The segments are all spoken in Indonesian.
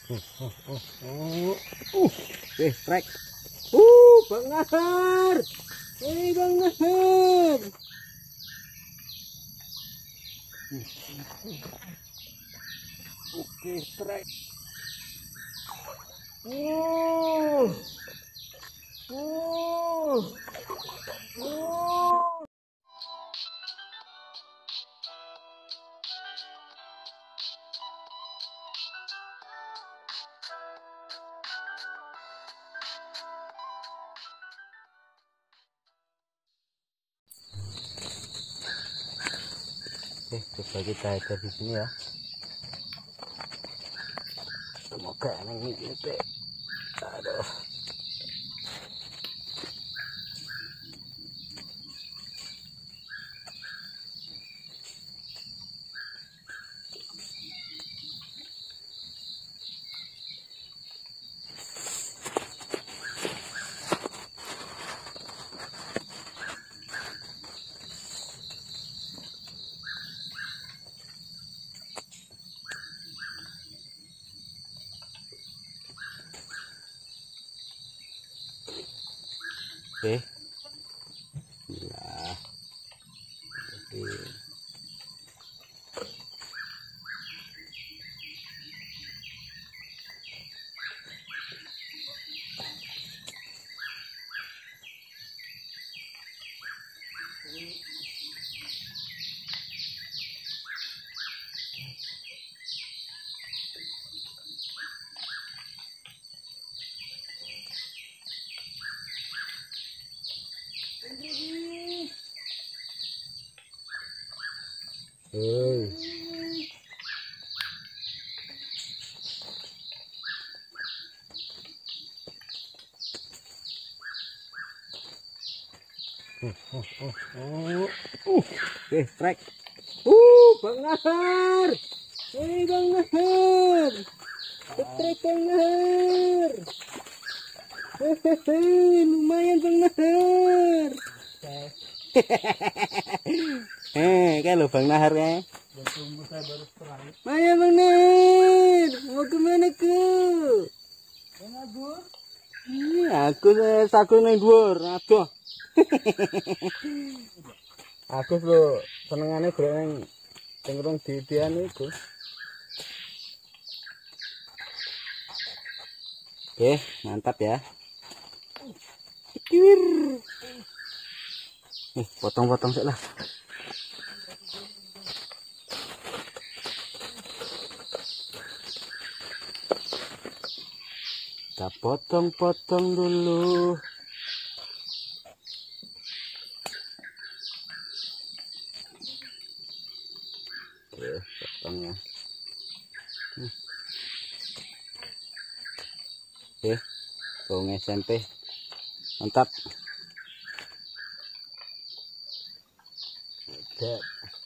Trek. Bang Nahar. Bang Nahar. Oke, trek. Uh. Oke, coba kita ada di sini ya. Semoga ini gitu. Aduh. Oke. Nah. Oke. Hei. Trek. Bang Nahar. Bang Nahar. Trek Bang Nahar. Lumayan Bang Nahar. Kan lo Bang Nahar ya. Maya Bang Nahar. Mau kemana ku? Aku saku nang dhuwur, adoh. Aku lho senengane golek nang tengkrong didian iku. Oke, mantap ya. Kiwir. Potong-potong sik lah. Kita potong-potong dulu. Oke, potongnya. Oke, bawang SMP. Mantap. Oke.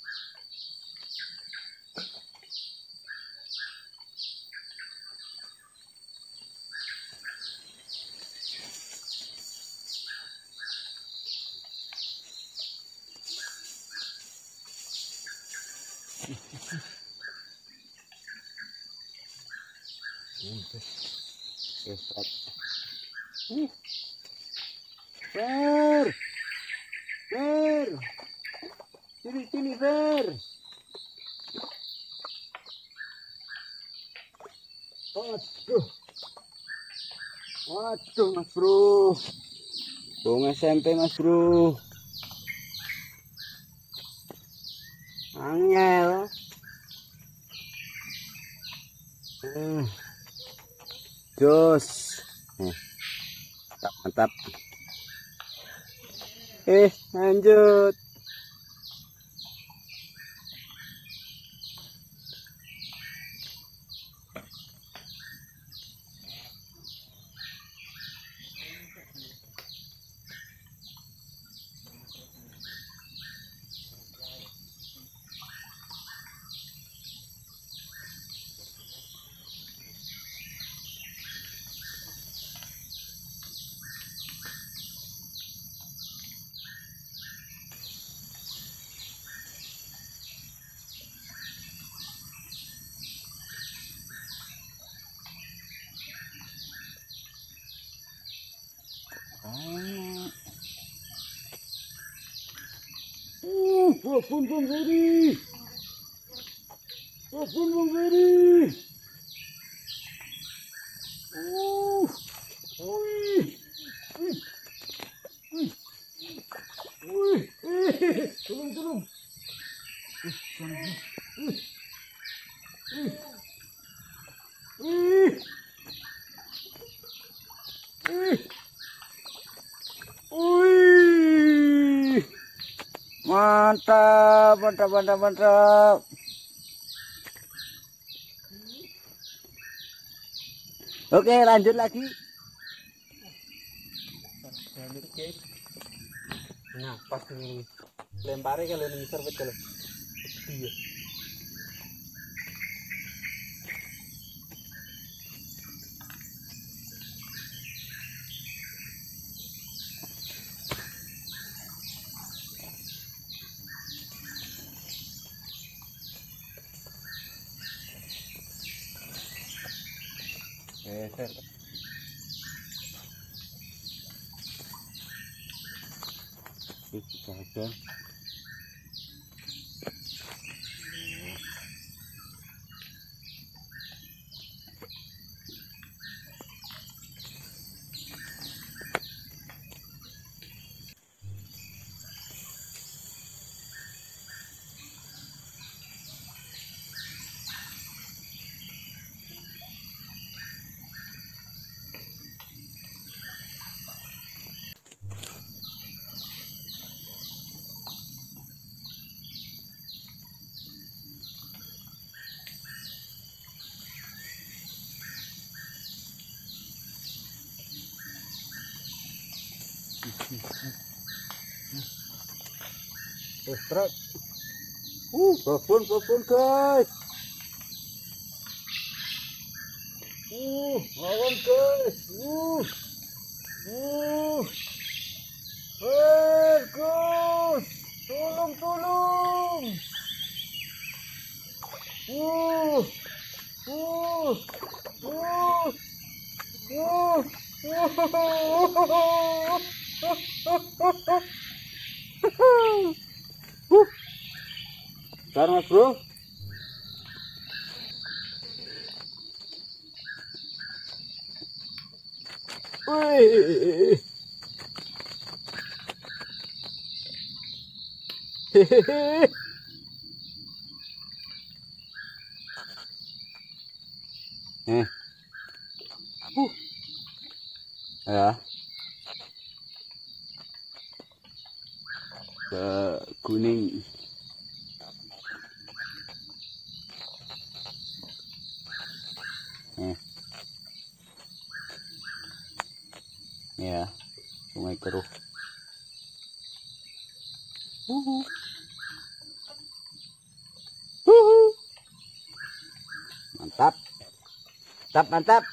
Fer, sini Fer. Waduh Mas Bro, bawang SMP Mas Bro, angel. Jos, mantap. Lanjut. Telepon Bang Ferry. Telepon Bang Ferry. Wih. Wih. Tolong. Wih. Mantap. Oke, lanjut lagi. Nah, pas ini lempare kalau ini servet kalau. Iya. Ser. Itu aja. Truk. Babon guys. Lawan guys. Guys. Tolong. Sekarang Mas Bro. Wih. Hehehe. Ya. Ke kuning. Ya, Sungai Keruh. Mantap.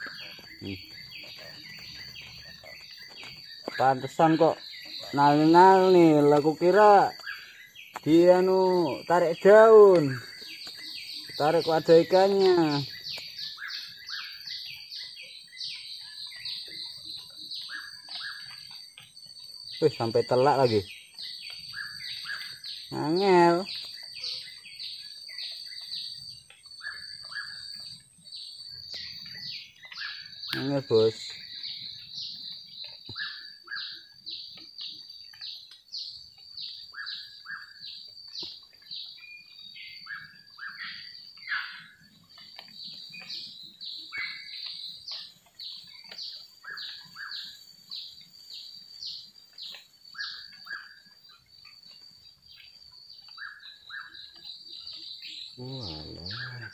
Pantesan kok nal nih, aku kira dia tarik daun. Tarik kok ada ikannya. Sampai telak lagi. Angel. Bos. Walah.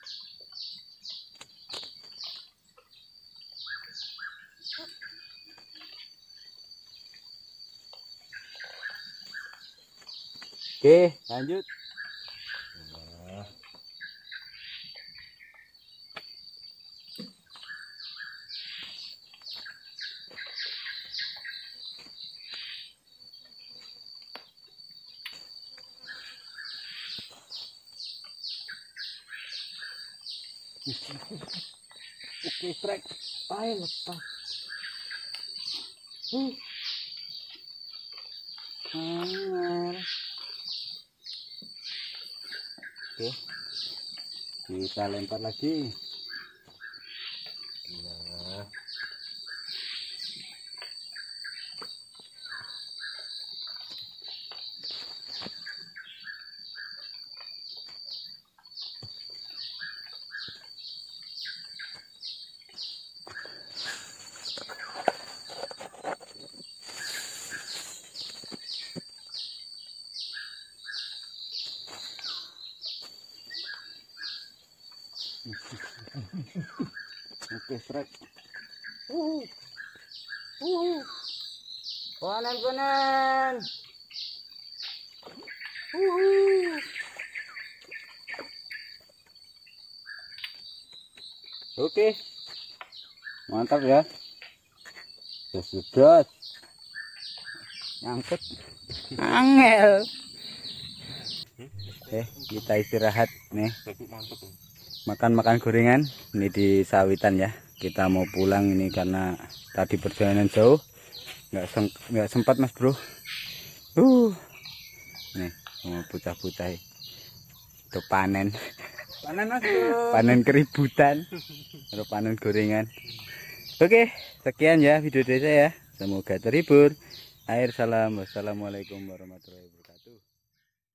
Oke, lanjut. Oke, trek. Ayo lepas. Angel. Oke, kita lempar lagi. Nah, Oke, strike. panen. Oke, mantap ya. Sudah nyangkut angel. Kita istirahat nih, makan gorengan ini di sawitan ya. Kita mau pulang ini karena tadi perjalanan jauh, nggak sempat mas bro. Nih mau bocah-bocah itu panen Mas bro. panen keributan atau panen gorengan. Oke, sekian ya video dari saya, semoga terhibur. Akhir salam, wassalamualaikum warahmatullahi wabarakatuh.